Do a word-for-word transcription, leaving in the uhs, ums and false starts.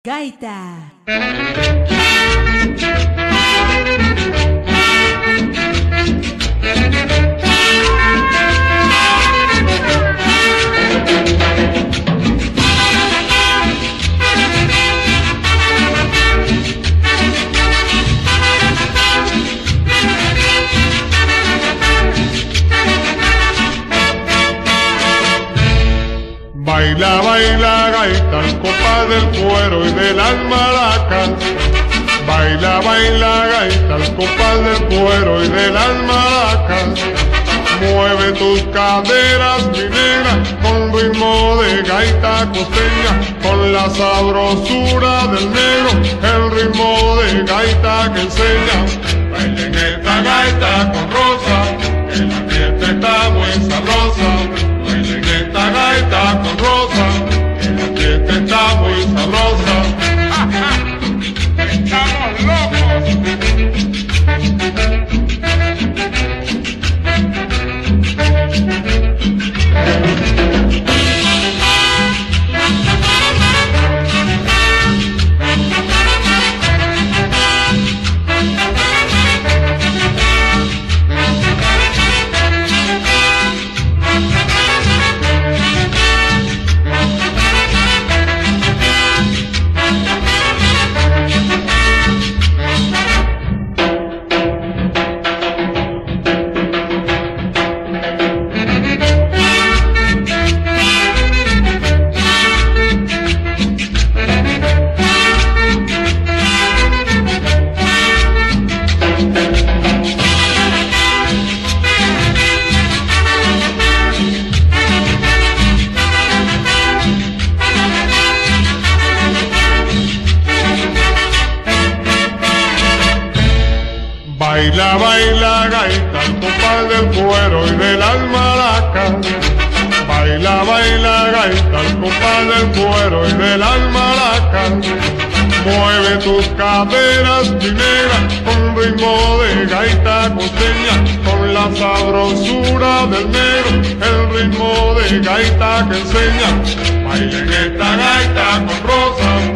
Gaita. Baila, baila, gaita, al compás del cuero y de las maracas. Baila, baila, gaita, al compás del cuero y de las maracas. Mueve tus caderas, mi negra, con ritmo de gaita costeña, con la sabrosura del negro, el ritmo de gaita que enseña. Bailen esta gaita con rosa, que la fiesta está muy sabrosa. Bailen esta gaita con rosa, que la fiesta está muy sabrosa. ¡Estamos locos! Baila, baila, gaita, al compás del cuero y de las maracas. Baila, baila, gaita, al compás del cuero y de las maracas. Mueve tus caderas, mi negra, con ritmo de gaita costeña, con la sabrosura del negro, el ritmo de gaita que enseña. Bailen esta gaita con rosa,